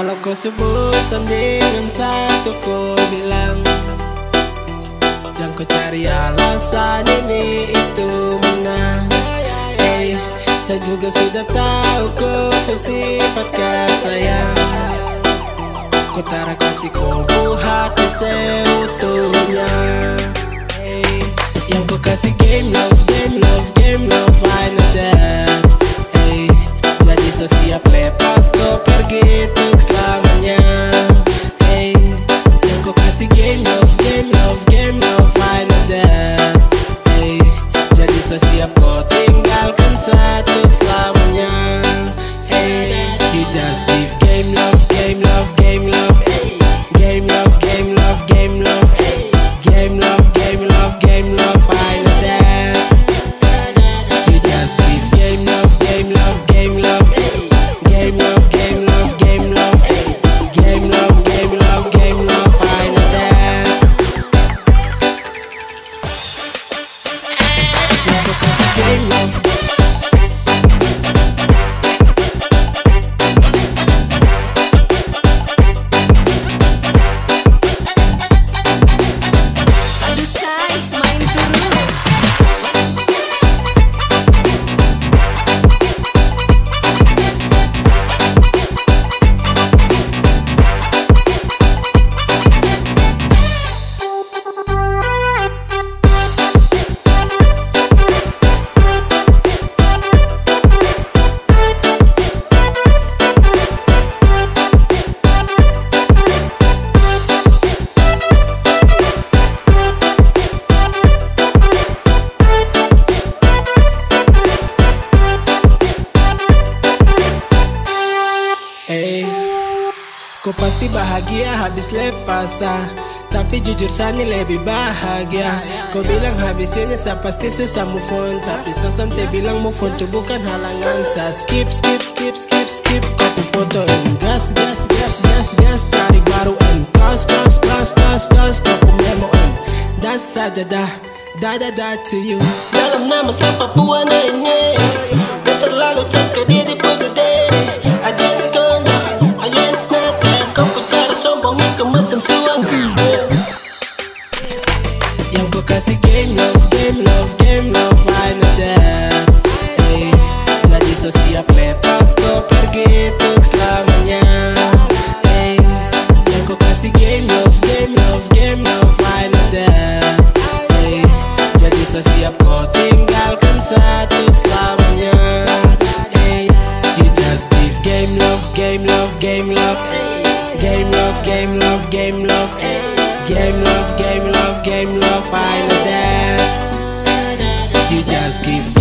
Kalau kau sebutan dengan satu kau bilang, jangan kau cari alasan ini itu mana. Hey, saya juga sudah tahu kau bersifat kasayang. Kau tak kasih kau hati seutuhnya. Hey, yang kau kasih game love, game love, game love, I know that. Hey, jadi sesiap lepas kau pergi untuk selamanya. Hey, yang kau kasih game love, game love, game love, I know that. Hey, jadi sesiap kau tinggalkan satu selamanya. Hey, you just give game love, game love, game love, hey. Game love, game love, game love, hey. Game love, game love, game love, I know that. You just give game love, game love, game love, hey. Game love, game love, game love, hey. Game love, game love, game love, I know that. Yang kau kasih game love. Hey, kau pasti bahagia habis lepas tapi jujur Sani lebih bahagia. Kau bilang habis ini saya pasti susah move on, tapi saya santai bilang move on tuh bukan halangan. Saya skip, skip, skip, skip, skip. Kau tuh fotoin gas, gas, gas, gas, gas. Cari baru and close, close, close, close, close. Kau pun memoin dan saja dah, dah to you. Dalam nama siapa puananya, kau terlalu cakap dia di puja deh. I just gonna, I just not. Kau cara sombong itu macam suang. Yang kau kasih game love, game love, game love, I know that. Hey, jadi setiap lepas kau pergi untuk selamanya. Hey, yang kau kasih game love, game love, game love, I know that. Hey, jadi setiap kau tinggalkan satu selamanya. Hey, you just give game love, game love, game love, hey. Game love, game love, game love, hey. Game love, game love, game love, I know that. You just give